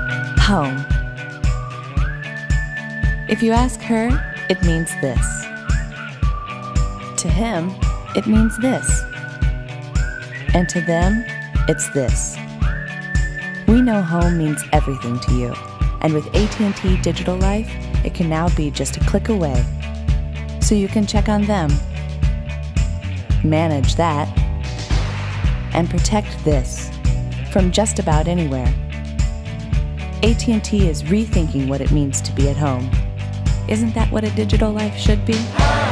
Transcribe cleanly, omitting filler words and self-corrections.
Home. If you ask her, it means this. To him, it means this. And to them, it's this. We know home means everything to you, and with AT&T Digital Life, it can now be just a click away. So you can check on them, manage that, and protect this from just about anywhere. AT&T is rethinking what it means to be at home. Isn't that what a digital life should be?